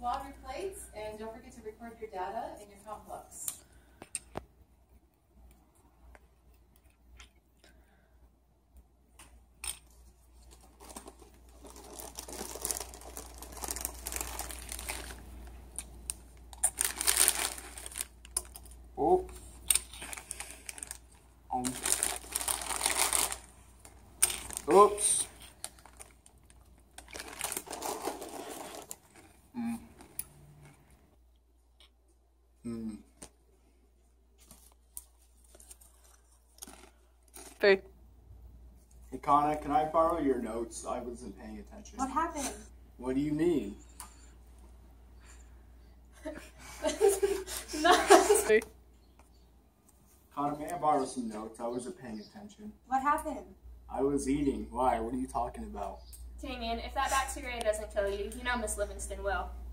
out your plates, and don't forget to record your data and your complex. Oh. Oops. Food. Hey, Connor, can I borrow your notes? I wasn't paying attention. What happened? What do you mean? Food. Connor, may I borrow some notes? I wasn't paying attention. What happened? I was eating. Why? What are you talking about? Damien, if that bacteria doesn't kill you, you know Miss Livingston will.